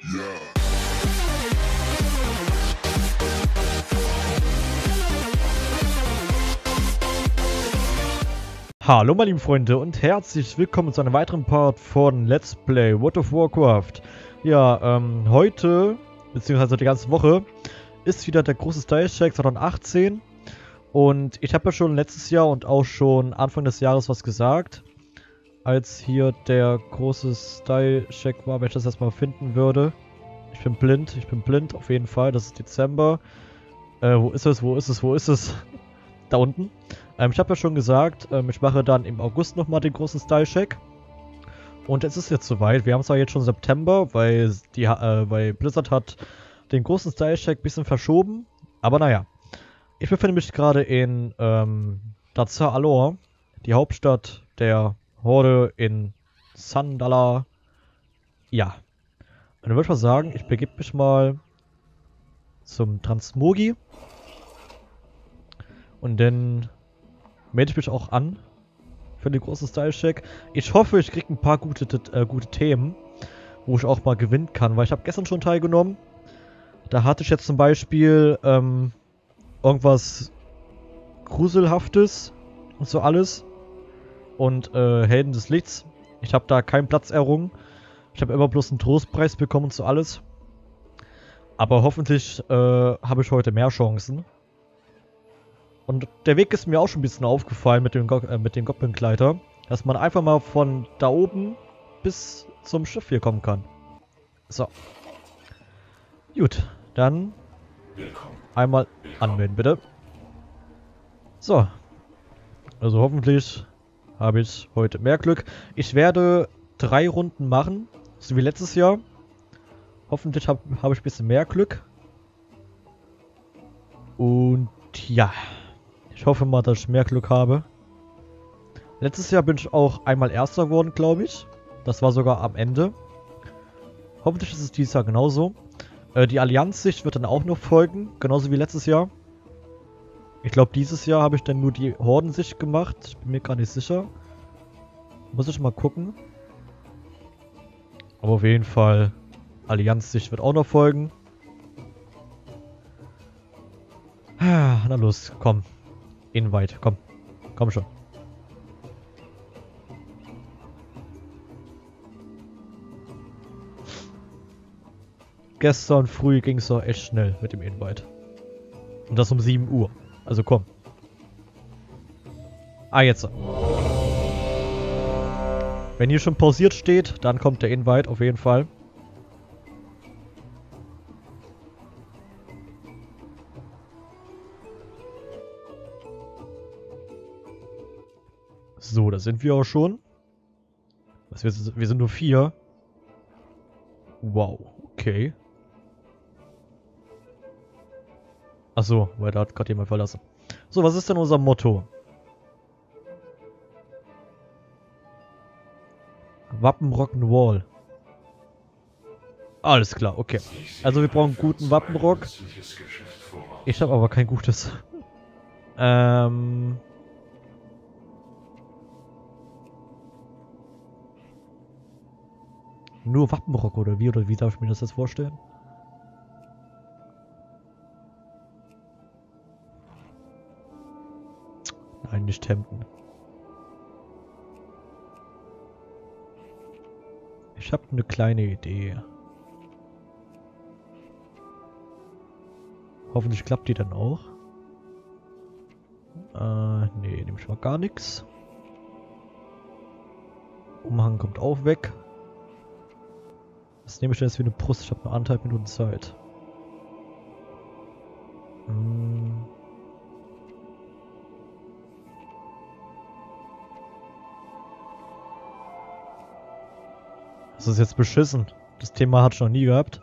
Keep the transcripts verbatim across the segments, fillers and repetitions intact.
Hallo meine lieben Freunde und herzlich willkommen zu einem weiteren Part von Let's Play World of Warcraft. Ja, ähm, heute, beziehungsweise die ganze Woche, ist wieder der große Style Check zwanzig achtzehn. Und ich habe ja schon letztes Jahr und auch schon Anfang des Jahres was gesagt, als hier der große Style Check war, wenn ich das erstmal finden würde. Ich bin blind, ich bin blind, auf jeden Fall, das ist Dezember. Äh, wo ist es, wo ist es, wo ist es? Da unten. Ähm, ich habe ja schon gesagt, ähm, ich mache dann im August nochmal den großen Style-Check. Und es ist jetzt soweit. Wir haben zwar jetzt schon September, weil, die, äh, weil Blizzard hat den großen Style-Check ein bisschen verschoben. Aber naja. Ich befinde mich gerade in ähm, Dazar Alor, die Hauptstadt der Horde in Sandala. Ja. Und dann würde ich mal sagen, ich begebe mich mal zum Transmogi. Und dann melde ich mich auch an für den großen Style-Check. Ich hoffe, ich kriege ein paar gute, äh, gute Themen, wo ich auch mal gewinnen kann, weil ich habe gestern schon teilgenommen. Da hatte ich jetzt zum Beispiel ähm, irgendwas Gruselhaftes und so alles. Und äh, Helden des Lichts. Ich habe da keinen Platz errungen. Ich habe immer bloß einen Trostpreis bekommen und so alles. Aber hoffentlich äh, habe ich heute mehr Chancen. Und der Weg ist mir auch schon ein bisschen aufgefallen mit dem, Go äh, mit dem Goblin-Gleiter, dass man einfach mal von da oben bis zum Schiff hier kommen kann. So. Gut, dann einmal anmelden, bitte. So. Also hoffentlich habe ich heute mehr Glück. Ich werde drei Runden machen, so wie letztes Jahr. Hoffentlich habe hab ich ein bisschen mehr Glück. Und ja. Ich hoffe mal, dass ich mehr Glück habe. Letztes Jahr bin ich auch einmal Erster geworden, glaube ich. Das war sogar am Ende. Hoffentlich ist es dieses Jahr genauso. Äh, die Allianz-Sicht wird dann auch noch folgen, genauso wie letztes Jahr. Ich glaube, dieses Jahr habe ich dann nur die Hordensicht gemacht. Ich bin mir gar nicht sicher. Muss ich mal gucken. Aber auf jeden Fall, Allianz-Sicht wird auch noch folgen. Ah, na los, komm. Invite, komm. Komm schon. Gestern früh ging es doch echt schnell mit dem Invite. Und das um sieben Uhr. Also komm. Ah, jetzt. Wenn hier schon pausiert steht, dann kommt der Invite auf jeden Fall. So, da sind wir auch schon. Was, wir, wir sind nur vier. Wow, okay. Achso, weil da hat gerade jemand verlassen. So, was ist denn unser Motto? Wappen Rock'n'Roll. Alles klar, okay. Also wir brauchen guten Wappenrock. Ich habe aber kein gutes. ähm... Nur Wappenrock oder wie? Oder wie darf ich mir das jetzt vorstellen? Nein, nicht Hemden. Ich habe eine kleine Idee. Hoffentlich klappt die dann auch. Äh, nee, nehme ich mal gar nichts. Umhang kommt auch weg. Was nehme ich denn jetzt für eine Brust? Ich habe nur anderthalb Minuten Zeit. Hm. Das ist jetzt beschissen. Das Thema hatte ich noch nie gehabt.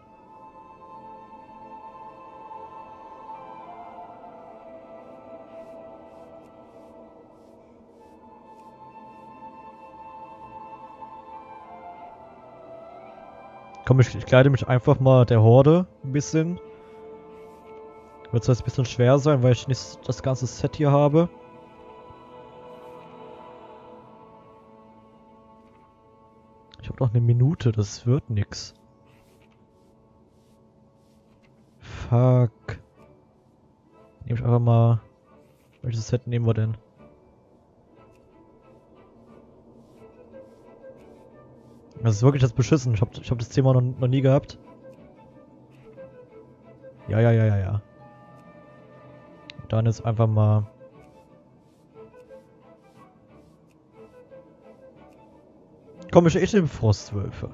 Komm, ich, ich kleide mich einfach mal der Horde ein bisschen. Wird zwar jetzt ein bisschen schwer sein, weil ich nicht das ganze Set hier habe. Ich habe noch eine Minute, das wird nix. fuck. Nehme ich einfach mal... Welches Set nehmen wir denn? Das ist wirklich das beschissen. Ich hab, ich hab das Thema noch, noch nie gehabt. Ja, ja, ja, ja, ja. Dann ist einfach mal... Komm, ich echt in Frostwölfe.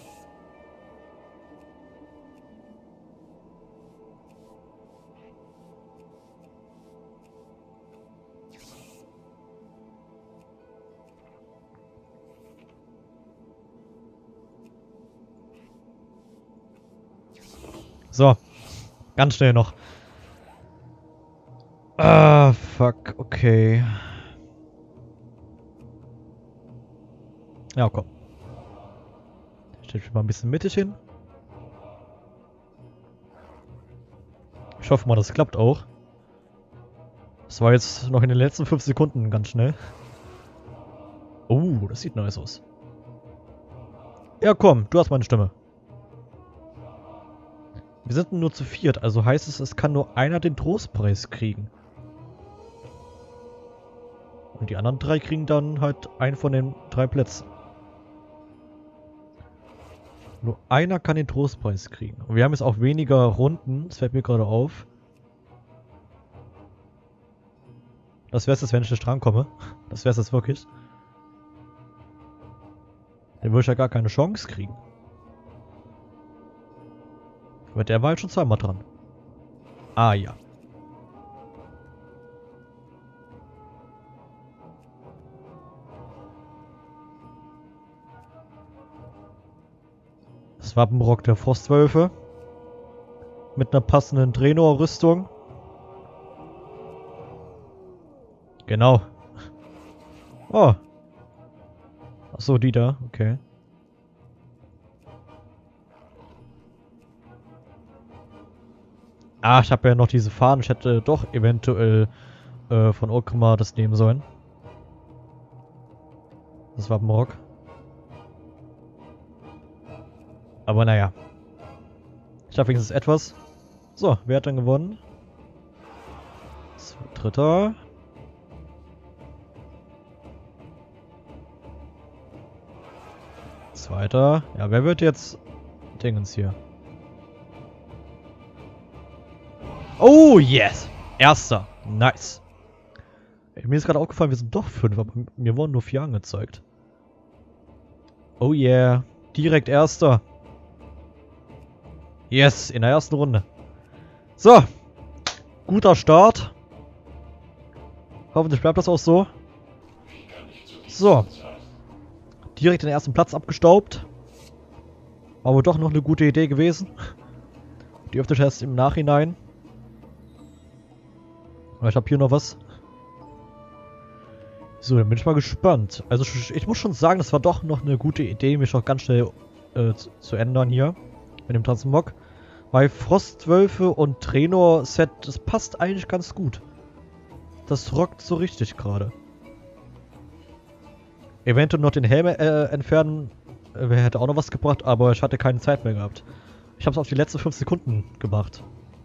So. Ganz schnell noch. Ah, fuck. Okay. Ja, komm. Stell mich mal ein bisschen mittig hin. Ich hoffe mal, das klappt auch. Das war jetzt noch in den letzten fünf Sekunden ganz schnell. Oh, das sieht nice aus. Ja, komm, du hast meine Stimme. Wir sind nur zu viert, also heißt es, es kann nur einer den Trostpreis kriegen. Und die anderen drei kriegen dann halt einen von den drei Plätzen. Nur einer kann den Trostpreis kriegen. Und wir haben jetzt auch weniger Runden, das fällt mir gerade auf. Das wär's jetzt, wenn ich nicht drankomme. Das wär's jetzt wirklich. Dann würde ich ja gar keine Chance kriegen. Aber der war halt schon zweimal dran. Ah ja. Das Wappenrock der Frostwölfe. Mit einer passenden Draenor-Rüstung. Genau. Oh. Achso, die da. Okay. Ah, ich habe ja noch diese Fahnen. Ich hätte doch eventuell äh, von Orgrimmar das nehmen sollen. Das Wappenrock. Aber naja. Ich habe wenigstens etwas. So, wer hat dann gewonnen? Dritter. Zweiter. Ja, wer wird jetzt Dingens hier? Oh, yes! Erster. Nice. Ey, mir ist gerade aufgefallen, wir sind doch fünf, aber mir wurden nur vier angezeigt. Oh yeah. Direkt Erster. Yes, in der ersten Runde. So. Guter Start. Hoffentlich bleibt das auch so. So. Direkt den ersten Platz abgestaubt. War wohl doch noch eine gute Idee gewesen. Die öffne ich erst im Nachhinein. Aber ich habe hier noch was. So, dann bin ich mal gespannt. Also ich, ich muss schon sagen, das war doch noch eine gute Idee, mich auch ganz schnell äh, zu, zu ändern hier. Mit dem Transmog. Weil Frostwölfe und Draenor-Set, das passt eigentlich ganz gut. Das rockt so richtig gerade. Eventuell noch den Helm äh, entfernen, äh, hätte auch noch was gebracht, aber ich hatte keine Zeit mehr gehabt. Ich habe es auf die letzten fünf Sekunden gemacht.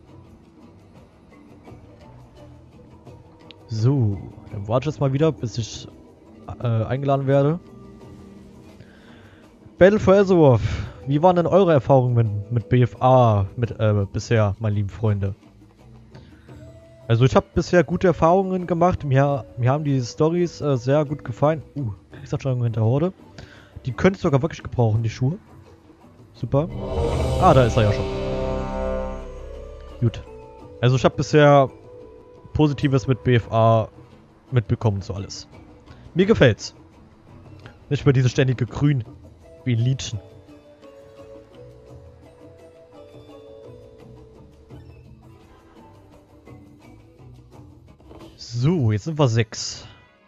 So, dann warte ich jetzt mal wieder, bis ich äh, eingeladen werde. Battle for Azeroth. Wie waren denn eure Erfahrungen mit B F A mit, äh, bisher, meine lieben Freunde? Also ich habe bisher gute Erfahrungen gemacht. Mir, mir haben die Storys äh, sehr gut gefallen. Uh, Kriegsanstrengung hinter Horde. Die könnte ich sogar wirklich gebrauchen, die Schuhe. Super. Ah, da ist er ja schon. Gut. Also ich habe bisher Positives mit B F A mitbekommen, so alles. Mir gefällt's. Nicht mehr diese ständige Grün wie ein Liedchen. So, jetzt sind wir sechs.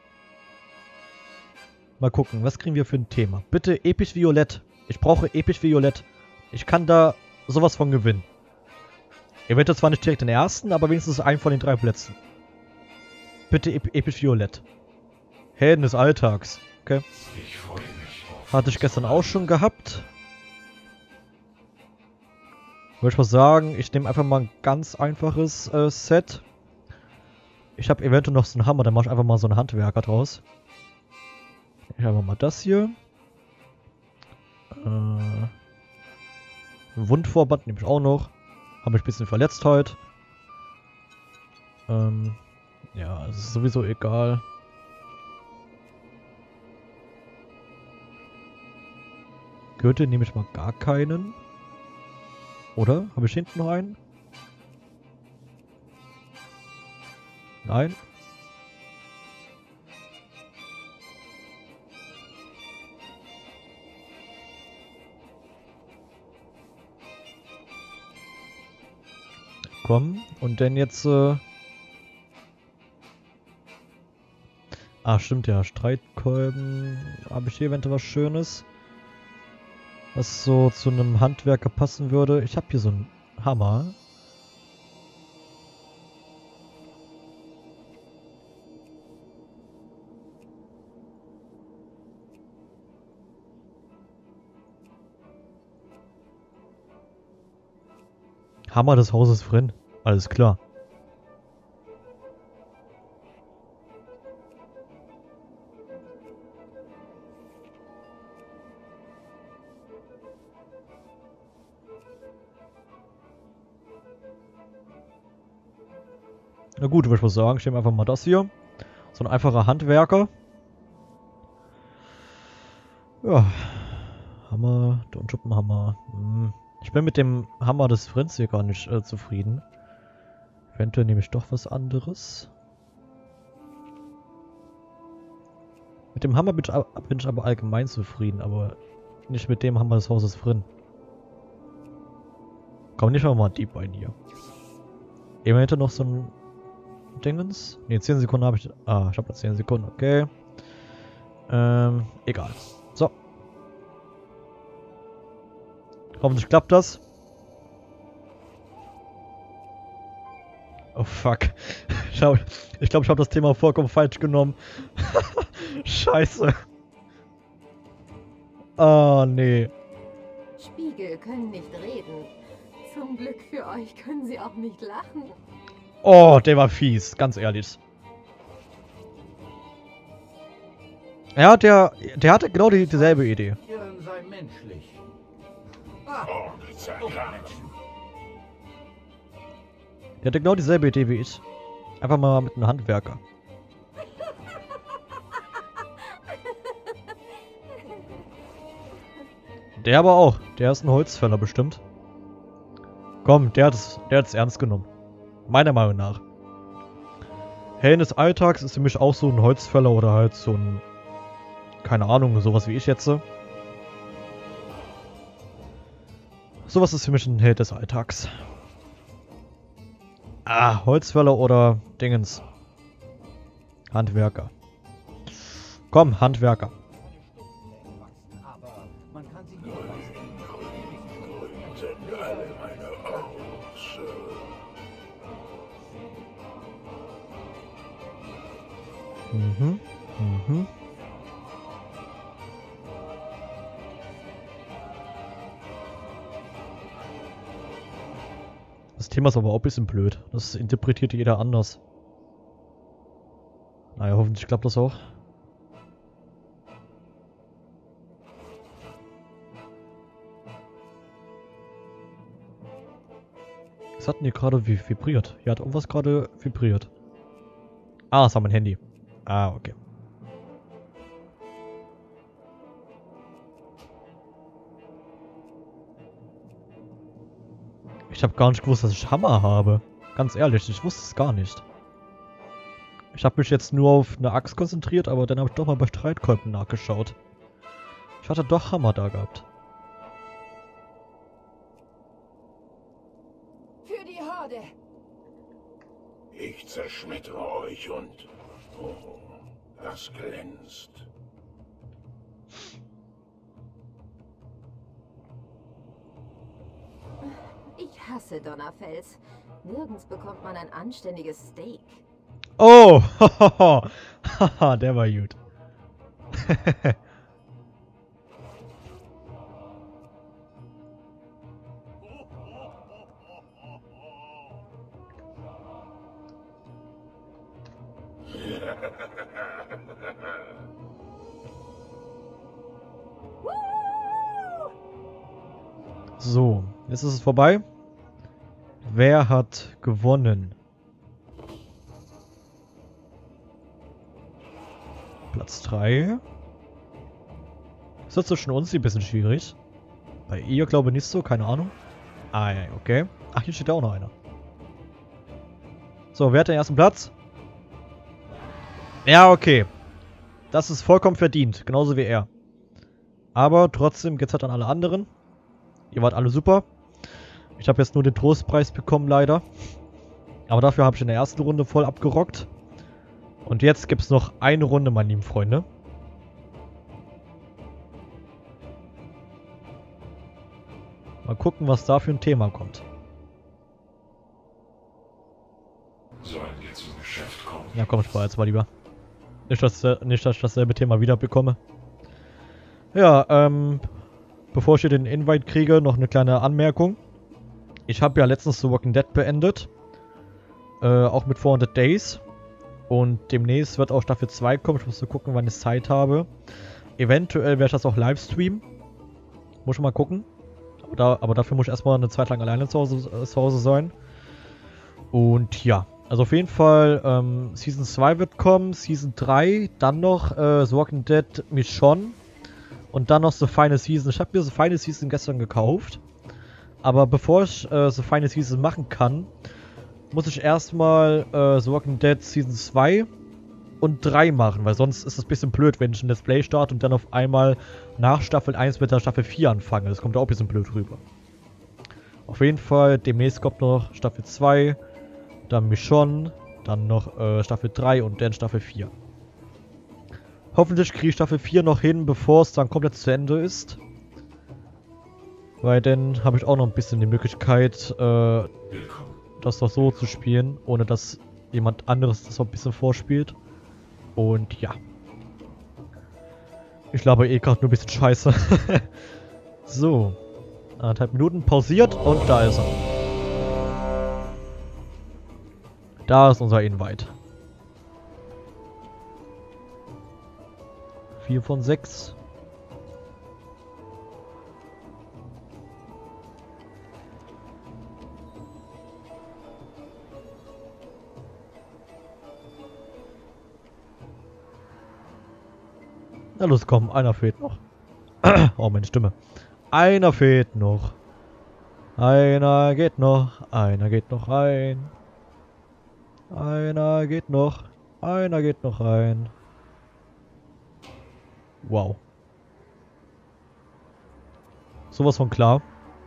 Mal gucken, was kriegen wir für ein Thema? Bitte episch Violett. Ich brauche episch Violett. Ich kann da sowas von gewinnen. Ihr werdet zwar nicht direkt den ersten, aber wenigstens einen von den drei Plätzen. Bitte ep episch Violett. Helden des Alltags. Okay. Hatte ich gestern auch schon gehabt. Würde ich mal sagen, ich nehme einfach mal ein ganz einfaches äh, Set. Ich habe eventuell noch so einen Hammer, dann mache ich einfach mal so einen Handwerker draus. Ich habe mal das hier. Äh, Wundverband nehme ich auch noch. Habe mich ein bisschen verletzt heute. Ähm, ja, es ist sowieso egal. Gürtel nehme ich mal gar keinen. Oder? Habe ich hinten noch einen? Nein. Komm, und dann jetzt, äh... Ah, stimmt ja, Streitkolben. Habe ich hier eventuell was Schönes? Was so zu einem Handwerker passen würde. Ich habe hier so einen Hammer. Hammer des Hauses Frinn. Alles klar. Na gut, würde ich mal sagen, ich nehme einfach mal das hier. So ein einfacher Handwerker. Ja. Hammer, Donschuppenhammer. Hm. Ich bin mit dem Hammer des Frinz hier gar nicht äh, zufrieden. Eventuell nehme ich doch was anderes. Mit dem Hammer bin ich, bin ich aber allgemein zufrieden, aber nicht mit dem Hammer des Hauses Frinn. Komm, nicht mal die beiden hier. Eben hätte noch so ein Dingens. Ne, zehn Sekunden habe ich. Ah, ich habe noch zehn Sekunden, okay. Ähm, egal. So. Hoffentlich klappt das. Oh fuck. Ich glaube, ich, glaub, ich habe das Thema vollkommen falsch genommen. Scheiße. Oh nee. Spiegel können nicht reden. Zum Glück für euch können sie auch nicht lachen. Oh, der war fies, ganz ehrlich. Ja, der, der hatte genau die, dieselbe Idee. Sei menschlich. Ah, Menschen. Der hatte genau dieselbe Idee wie ich. Einfach mal mit einem Handwerker. Der aber auch. Der ist ein Holzfäller bestimmt. Komm, der hat es der hat's ernst genommen. Meiner Meinung nach. Helden des Alltags ist für mich auch so ein Holzfäller oder halt so ein... Keine Ahnung, sowas wie ich jetzt. Sowas ist für mich ein Held des Alltags. Ah, Holzfäller oder Dingens. Handwerker. Komm, Handwerker. Mhm, mhm. Das Thema ist aber auch ein bisschen blöd. Das interpretiert jeder anders. Naja, hoffentlich klappt das auch. Was hat denn hier gerade vibriert? Hier hat irgendwas gerade vibriert. Ah, das war mein Handy. Ah, okay. Ich habe gar nicht gewusst, dass ich Hammer habe. Ganz ehrlich, ich wusste es gar nicht. Ich habe mich jetzt nur auf eine Axt konzentriert, aber dann habe ich doch mal bei Streitkolben nachgeschaut. Ich hatte doch Hammer da gehabt. Für die Horde! Ich zerschmettere euch und... Oh, das glänzt. Ich hasse Donnerfels. Nirgends bekommt man ein anständiges Steak. Oh, haha, der war gut. So, jetzt ist es vorbei. Wer hat gewonnen? Platz drei. Ist das zwischen uns ein bisschen schwierig? Bei ihr glaube ich nicht so, keine Ahnung. Ah ja, okay. Ach, hier steht ja auch noch einer. So, wer hat den ersten Platz? Ja, okay. Das ist vollkommen verdient, genauso wie er. Aber trotzdem geht's halt an alle anderen. Ihr wart alle super. Ich habe jetzt nur den Trostpreis bekommen, leider. Aber dafür habe ich in der ersten Runde voll abgerockt. Und jetzt gibt es noch eine Runde, meine lieben Freunde. Mal gucken, was da für ein Thema kommt. Sollen wir zum Geschäft kommen? Ja, komm, spar jetzt mal lieber. Nicht, dass, äh, nicht, dass ich dasselbe Thema wieder bekomme. Ja, ähm... bevor ich hier den Invite kriege, noch eine kleine Anmerkung. Ich habe ja letztens The Walking Dead beendet. Äh, auch mit vierhundert Days. Und demnächst wird auch Staffel zwei kommen. Ich muss nur gucken, wann ich Zeit habe. Eventuell werde ich das auch live streamen. Muss ich mal gucken. Aber, da, aber dafür muss ich erstmal eine Zeit lang alleine zu Hause, äh, zu Hause sein. Und ja. Also auf jeden Fall, ähm, Season zwei wird kommen. Season drei. Dann noch äh, The Walking Dead Michonne. Und dann noch The Final Season. Ich habe mir The Final Season gestern gekauft. Aber bevor ich äh, The Final Season machen kann, muss ich erstmal äh, The Walking Dead Season zwei und drei machen. Weil sonst ist es ein bisschen blöd, wenn ich ein Let's Play starte und dann auf einmal nach Staffel eins mit der Staffel vier anfange. Das kommt auch ein bisschen blöd rüber. Auf jeden Fall, demnächst kommt noch Staffel zwei, dann Michonne, dann noch äh, Staffel drei und dann Staffel vier. Hoffentlich kriege ich Staffel vier noch hin, bevor es dann komplett zu Ende ist. Weil dann habe ich auch noch ein bisschen die Möglichkeit, äh, das doch so zu spielen, ohne dass jemand anderes das noch ein bisschen vorspielt. Und ja. Ich laber eh gerade nur ein bisschen Scheiße. So. Anderthalb Minuten pausiert und da ist er. Da ist unser Invite. vier von sechs. Na los, komm, einer fehlt noch. Oh, meine Stimme. Einer fehlt noch. Einer geht noch. Einer geht noch rein. Einer geht noch. Einer geht noch rein. Wow. Sowas von klar.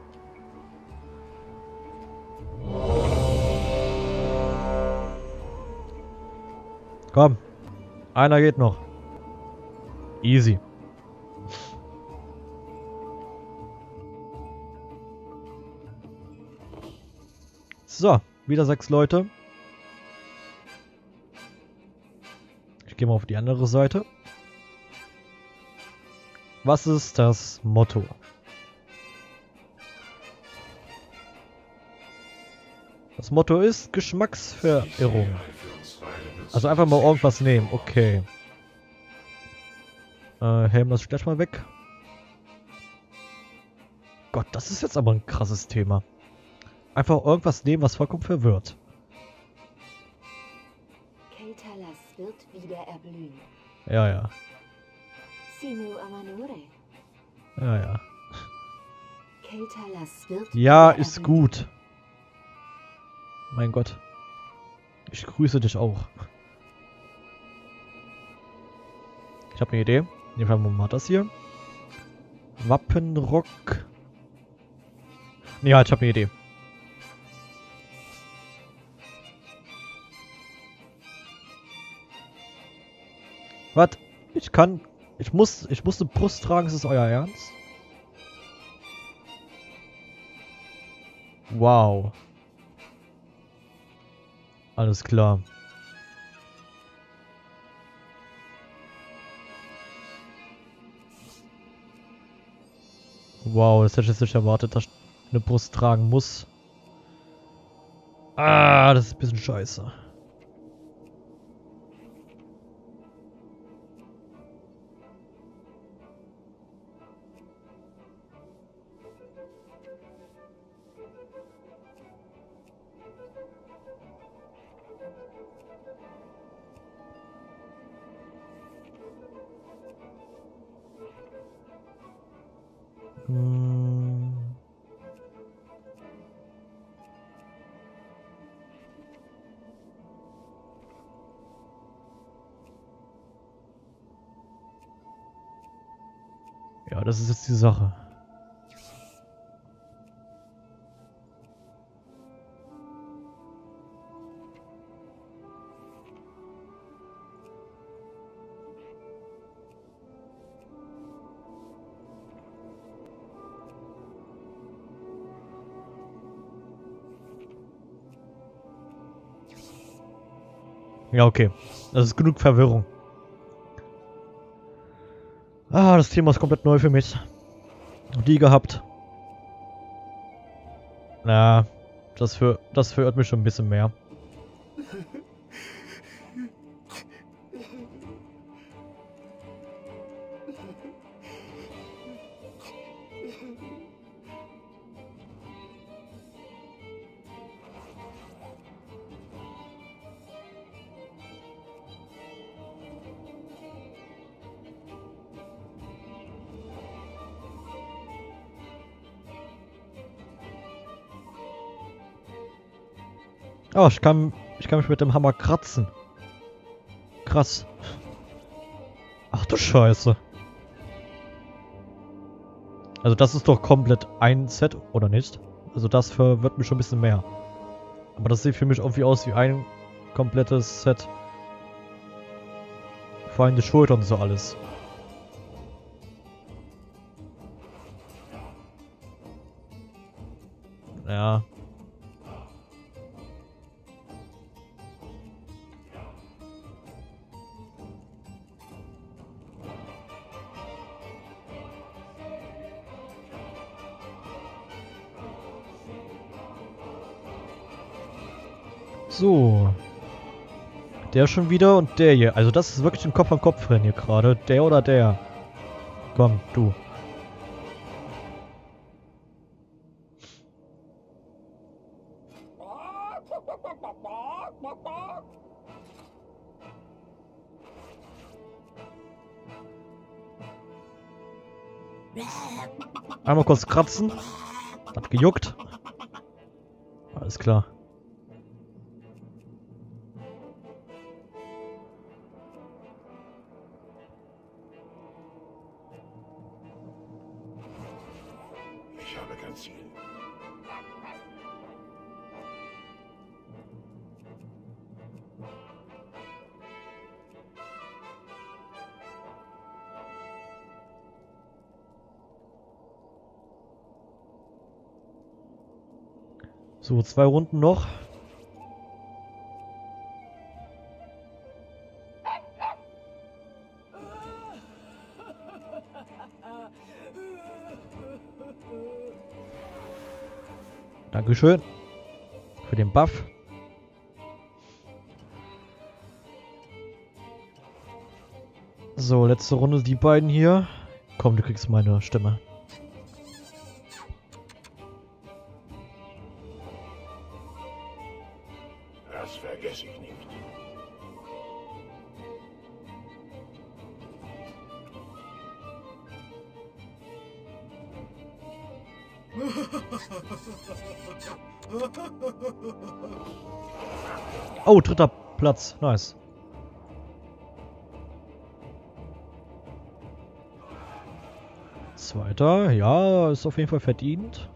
Komm. Einer geht noch. Easy. So, wieder sechs Leute. Ich gehe mal auf die andere Seite. Was ist das Motto? Das Motto ist Geschmacksverirrung. Also einfach mal irgendwas nehmen. Okay. Äh, Helm, das gleich mal weg. Gott, das ist jetzt aber ein krasses Thema. Einfach irgendwas nehmen, was vollkommen verwirrt. Keltalas wird wieder erblühen. Ja, ja. Sinu Amanure. Ja, ja. Keltalas wird Ja, wieder ist erblühen. gut. Mein Gott. Ich grüße dich auch. Ich habe eine Idee. Nehmen wir mal das hier. Wappenrock. Nee, halt, ich habe eine Idee. Was? Ich kann... Ich muss... Ich muss eine Brust tragen, ist das euer Ernst? Wow. Alles klar. Wow, das hätte ich jetzt nicht erwartet, dass ich eine Brust tragen muss. Ah, das ist ein bisschen scheiße. Hm. Ja, das ist jetzt die Sache. Ja, okay. Das ist genug Verwirrung. Ah, das Thema ist komplett neu für mich. Die gehabt. Na, das, für, das verwirrt mich schon ein bisschen mehr. Oh, ich kann, ich kann mich mit dem Hammer kratzen. Krass. Ach du Scheiße. Also das ist doch komplett ein Set, oder nicht? Also das verwirrt mich schon ein bisschen mehr. Aber das sieht für mich irgendwie aus wie ein komplettes Set. Vor allem die Schultern und so alles. Ja. So. Der schon wieder und der hier. Also das ist wirklich ein Kopf an Kopf rennen hier gerade. Der oder der? Komm, du. Einmal kurz kratzen. Hat gejuckt. Alles klar. Ich habe kein Ziel. So, zwei Runden noch. Dankeschön für den Buff. So, letzte Runde die beiden hier. Komm, du kriegst meine Stimme. Das vergesse ich nicht. Oh, dritter Platz. Nice. Zweiter. Ja, ist auf jeden Fall verdient.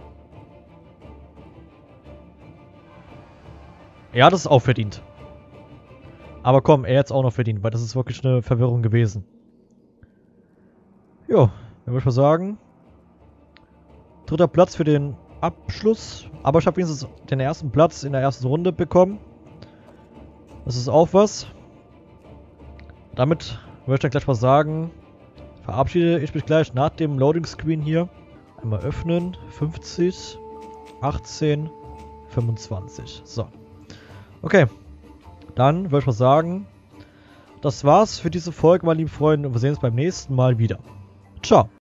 Ja, das ist auch verdient. Aber komm, er jetzt auch noch verdient, weil das ist wirklich eine Verwirrung gewesen. Jo, dann würde ich mal sagen. Dritter Platz für den Abschluss. Aber ich habe wenigstens den ersten Platz in der ersten Runde bekommen. Das ist auch was. Damit würde ich dann gleich mal sagen, verabschiede ich mich gleich nach dem Loading Screen hier. Einmal öffnen. fünfzig, achtzehn, fünfundzwanzig. So. Okay. Dann würde ich mal sagen, das war's für diese Folge, meine lieben Freunde. Und wir sehen uns beim nächsten Mal wieder. Ciao.